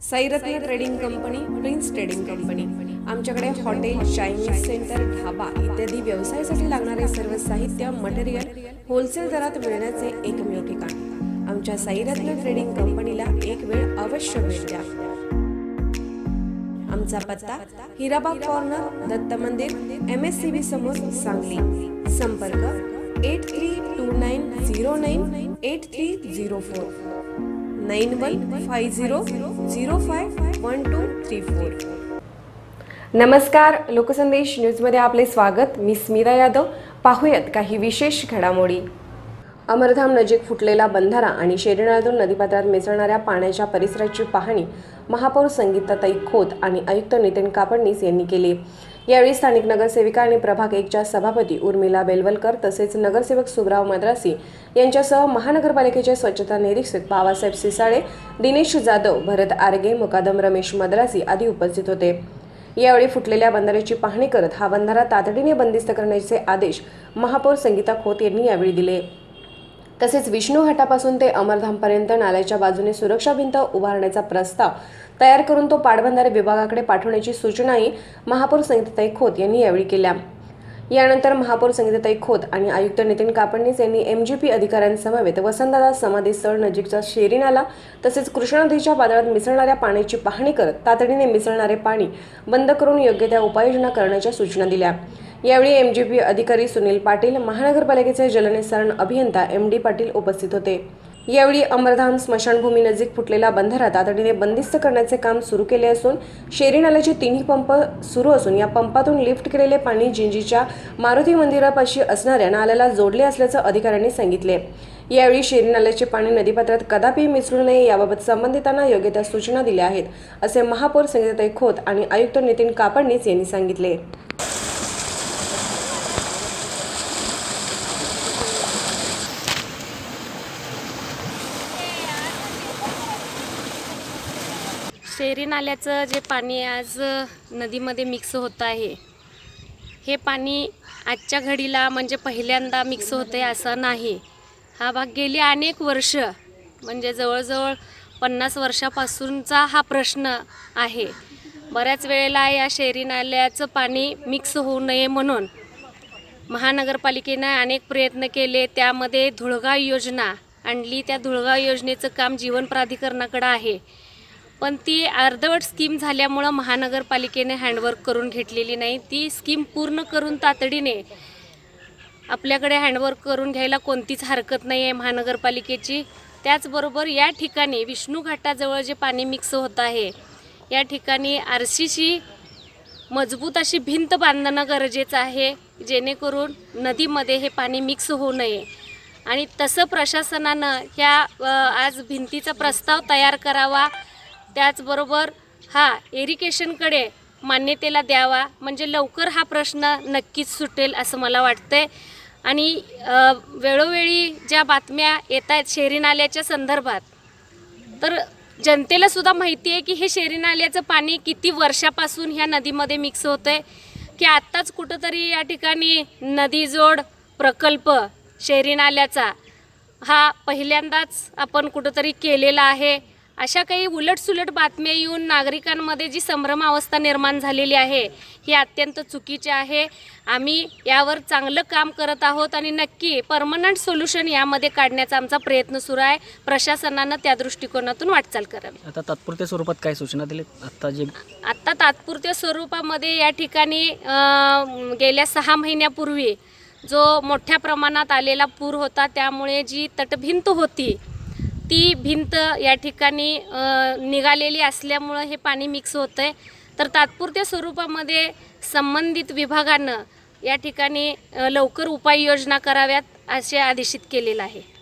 साईरत्न trading company, prince trading company. आमच्याकडे hotel, Chinese centre, dhaba इत्यादी व्यवसायासाठी लागणारे सर्व साहित्य मटेरियल होलसेल दरात मिळण्याचे एकमेव ठिकाण। आमच्या साईरत्न ट्रेडिंग कंपनीला एक वेळ अवश्य भेट द्या। आमचा पत्ता हिराबाग कॉर्नर, दत्त मंदिर, MSCB समोर, सांगली। संपर्क 8329098304 9150051234। नमस्कार, लोकसंदेश न्यूजमध्ये आपले स्वागत। मी स्मिता यादव। पाहूयात काही विशेष घडामोडी। अमरधाम नजीक फुटलेला बंधारा आणि शेरीनाळ्यातून नदीपात्रात मिसळणाऱ्या पाण्याच्या परिसराची पाहणी महापौर संगीताताई खोत आणि आयुक्त नितीन कापडनीस यांनी केली। यावेळी स्थानिक नगरसेविका आणि प्रभाग 1च्या सभापती उर्मिला बेलवलकर तसेच नगरसेवक सुब्राव मद्रासी यांच्यासह महानगरपालिकेचे स्वच्छता निरीक्षक बाबासाहेब सिसाळे, दिनेश जाधव, भरत आरगे, मुकादम रमेश मद्रासी आदी उपस्थित होते। यावेळी फुटलेल्या बंधाऱ्याची पाहणी करत हा बंधारा तातडीने बंदिस्त करण्याचे आदेश महापौर संगीता खोत यांनी यावेळी दिले। तसेच विष्णू घाटापासून ते अमरधामपर्यंत नाल्याच्या बाजूने सुरक्षा भिंत उभारण्याचा प्रस्ताव तयार करून तो पाटबंधारे विभागाकडे पाठवण्याची सूचनाही महापौर संगीताताई खोत यांनी यावेळी केल्या। यानंतर महापौर संगीताताई खोत आणि आयुक्त नितीन कापडनीस यांनी MGP अधिकाऱ्यांसमवेत वसंतदादा समाधी स्थळ नजीकचा शेरी नाला तसेच कृष्णा नदीच्या पात्रात मिसळणाऱ्या पाण्याची पाहणी करत तातडीने मिसळणारे पाणी बंद करून योग्य त्या उपाययोजना करण्याच्या सूचना दिल्या। यावेळी MGP अधिकारी सुनील पाटील, महानगरपालिकेचे जलनिस्सारण अभियंता MD पाटील उपस्थित होते। यावेळी अमरधाम स्मशानभूमी नजीक फुटलेला बंधारा तातडीने बंदिस्त करण्याचे काम सुरू केले असून शेरी नाल्याचे 3 पंप सुरू असून या पंपातून लिफ्ट केलेले पाणी जिंजीच्या मारुती मंदिरापाशी असणाऱ्या नाल्याला जोडले असल्याचं अधिकाऱ्यांनी सांगितले। यावेळी शेरी नाल्याचे पाणी नदीपात्रात कदापि मिसळू नये याबाबत संबंधितांना योग्य त्या सूचना दिल्या आहेत, असे महापौर संगीताताई खोत आणि आयुक्त नितीन कापडनीस यांनी सांगितले। शेरी नाल्याचं जे पाणी आज नदीमध्ये मिक्स होत आहे, हे पाणी आजच्या घडीला म्हणजे पहिल्यांदा मिक्स होते असं नाही। हा भाग गेली अनेक वर्ष म्हणजे जवळजवळ 50 वर्षापासूनचा हा प्रश्न आहे। बऱ्याच वेळेला या शेरी नाल्याचं पाणी मिक्स होऊ नये म्हणून महानगरपालिकेने अनेक प्रयत्न केले। त्यामध्ये धुळगाव योजना आणली। त्या धुळगाव योजनेचं काम जीवन प्राधिकरणाकडे आहे, पण ती अर्धवट स्कीम झाल्यामुळे महानगरपालिकेने हँडवर्क करून घेतलेली नाही। ती स्कीम पूर्ण करून तातडीने आपल्याकडे हँडवर्क करून घ्यायला कोणतीच हरकत नाही आहे महानगरपालिकेची। त्याचबरोबर या ठिकाणी विष्णू घाटाजवळ जे पाणी मिक्स होत आहे, या ठिकाणी RCC मजबूत अशी भिंत बांधणं गरजेचं आहे, जेणेकरून नदीमध्ये हे पाणी मिक्स होऊ नये। आणि तसं प्रशासनानं ह्या आज भिंतीचा प्रस्ताव तयार करावा। त्याचबरोबर हा इरिगेशनकडे मान्यतेला द्यावा, म्हणजे लवकर हा प्रश्न नक्कीच सुटेल असं मला वाटतंय। आणि वेळोवेळी ज्या बातम्या येत आहेत शेरी नाल्याच्या संदर्भात, तर जनतेला सुद्धा माहिती आहे की हे शेरी नाल्याचं पाणी किती वर्षापासून ह्या नदीमध्ये मिक्स होतंय, की आत्ताच कुठंतरी या ठिकाणी नदीजोड प्रकल्प शेरी नाल्याचा हा पहिल्यांदाच आपण कुठंतरी केलेला आहे। अशा काही उलटसुलट बातम्या येऊन नागरिकांमध्ये जी संभ्रमावस्था निर्माण झालेली आहे, ही अत्यंत चुकीची आहे। आम्ही यावर चांगलं काम करत आहोत आणि नक्की परमनंट सोल्युशन यामध्ये काढण्याचा आमचा प्रयत्न सुरू आहे। प्रशासनानं त्या दृष्टिकोनातून वाटचाल करावी। आता तात्पुरत्या स्वरूपात काय सूचना दिलीत? आता तात्पुरत्या स्वरूपामध्ये या ठिकाणी गेल्या 6 महिन्यापूर्वी जो मोठ्या प्रमाणात आलेला पूर होता, त्यामुळे जी तटभिंत होती ती भिंत या ठिकाणी निघालेली असल्यामुळे हे पाणी मिक्स होतंय। तर तात्पुरत्या स्वरूपामध्ये संबंधित विभागानं या ठिकाणी लवकर उपाययोजना कराव्यात असे आदेशित केलेलं आहे।